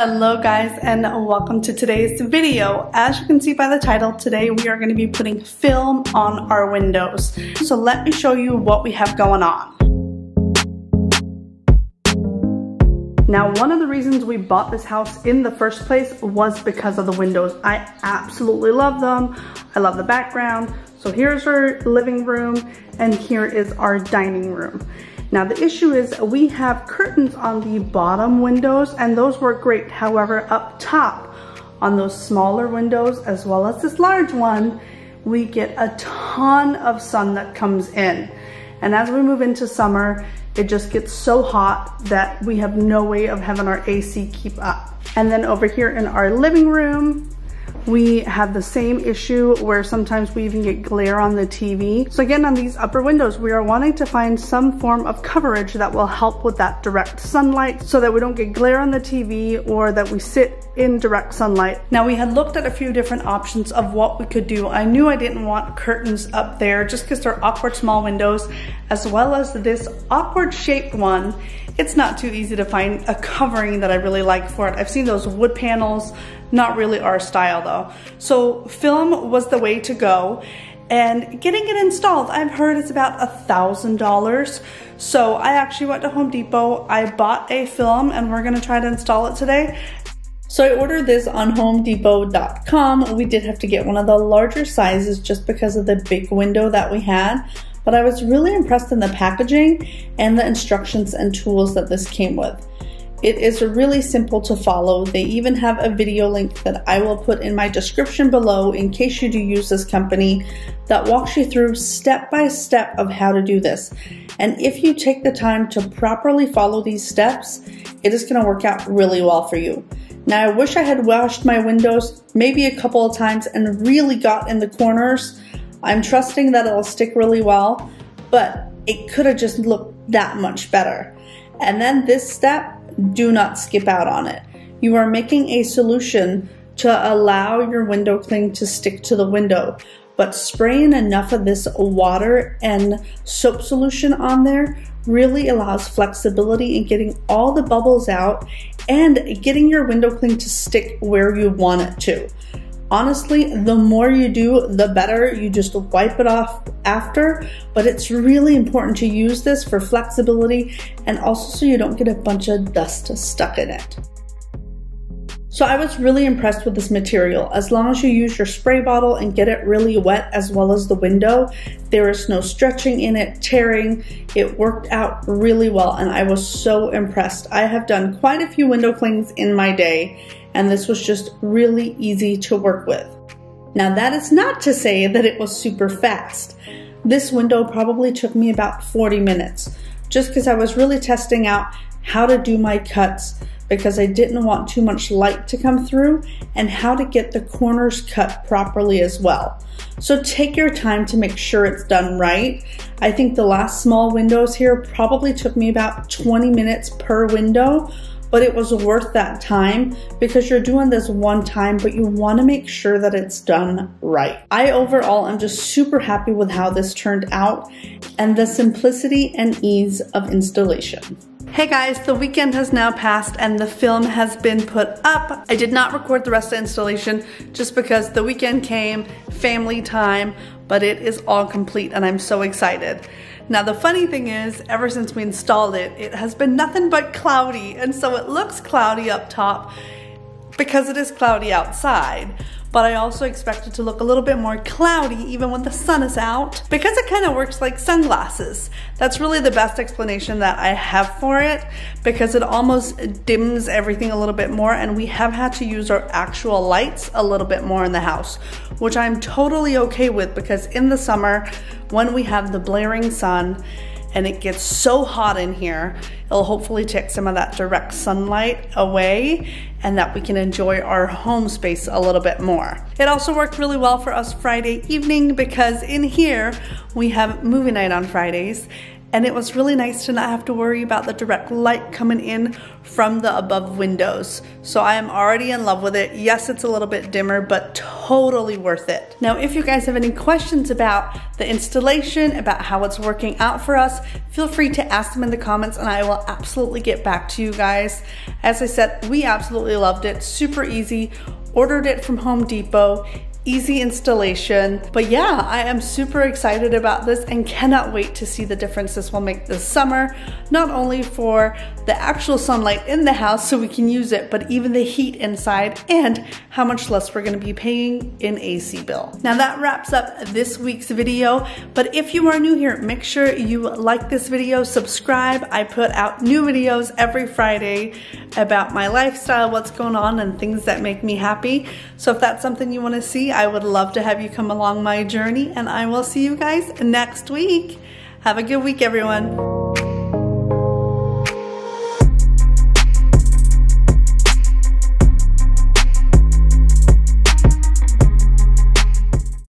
Hello guys, and welcome to today's video. As you can see by the title, today we are going to be putting film on our windows. So let me show you what we have going on. Now, one of the reasons we bought this house in the first place was because of the windows. I absolutely love them. I love the background. So here's our living room and here is our dining room. Now the issue is we have curtains on the bottom windows and those work great. However, up top on those smaller windows as well as this large one, we get a ton of sun that comes in. And as we move into summer, it just gets so hot that we have no way of having our AC keep up. And then over here in our living room, we have the same issue where sometimes we even get glare on the TV. So again, on these upper windows, we are wanting to find some form of coverage that will help with that direct sunlight so that we don't get glare on the TV or that we sit in direct sunlight. Now we had looked at a few different options of what we could do. I knew I didn't want curtains up there just because they're awkward small windows, as well as this awkward shaped one. It's not too easy to find a covering that I really like for it. I've seen those wood panels, not really our style though. So film was the way to go, and getting it installed, I've heard it's about $1,000. So I actually went to Home Depot, I bought a film and we're gonna try to install it today. So I ordered this on HomeDepot.com. We did have to get one of the larger sizes just because of the big window that we had. But I was really impressed in the packaging and the instructions and tools that this came with. It is really simple to follow. They even have a video link that I will put in my description below in case you do use this company that walks you through step by step of how to do this. And if you take the time to properly follow these steps, it is going to work out really well for you. Now, I wish I had washed my windows maybe a couple of times and really got in the corners. I'm trusting that it'll stick really well, but it could have just looked that much better. And then this step, do not skip out on it. You are making a solution to allow your window cling to stick to the window, but spraying enough of this water and soap solution on there really allows flexibility in getting all the bubbles out and getting your window cling to stick where you want it to. Honestly, the more you do, the better. You just wipe it off after, but it's really important to use this for flexibility and also so you don't get a bunch of dust stuck in it. So I was really impressed with this material. As long as you use your spray bottle and get it really wet as well as the window, there is no stretching in it, tearing. It worked out really well and I was so impressed. I have done quite a few window clings in my day, and this was just really easy to work with. Now that is not to say that it was super fast. This window probably took me about 40 minutes, just because I was really testing out how to do my cuts because I didn't want too much light to come through, and how to get the corners cut properly as well. So take your time to make sure it's done right. I think the last small windows here probably took me about 20 minutes per window, but it was worth that time because you're doing this one time, but you want to make sure that it's done right. I overall am just super happy with how this turned out and the simplicity and ease of installation. Hey guys, the weekend has now passed and the film has been put up. I did not record the rest of the installation just because the weekend came, family time, but it is all complete and I'm so excited. Now the funny thing is, ever since we installed it, it has been nothing but cloudy, and so it looks cloudy up top because it is cloudy outside. But I also expect it to look a little bit more cloudy even when the sun is out because it kind of works like sunglasses. That's really the best explanation that I have for it because it almost dims everything a little bit more, and we have had to use our actual lights a little bit more in the house, which I'm totally okay with because in the summer when we have the blaring sun and it gets so hot in here, it'll hopefully take some of that direct sunlight away and that we can enjoy our home space a little bit more. It also worked really well for us Friday evening because in here we have movie night on Fridays, and it was really nice to not have to worry about the direct light coming in from the above windows. So I am already in love with it. Yes, it's a little bit dimmer, but totally worth it. Now, if you guys have any questions about the installation, about how it's working out for us, feel free to ask them in the comments and I will absolutely get back to you guys. As I said, we absolutely loved it. Super easy. Ordered it from Home Depot. Easy installation. But yeah, I am super excited about this and cannot wait to see the difference this will make this summer, not only for the actual sunlight in the house so we can use it, but even the heat inside and how much less we're going to be paying in AC bill. Now that wraps up this week's video, but if you are new here, make sure you like this video, subscribe. I put out new videos every Friday about my lifestyle, what's going on, and things that make me happy. So if that's something you want to see, I would love to have you come along my journey, and I will see you guys next week. Have a good week, everyone.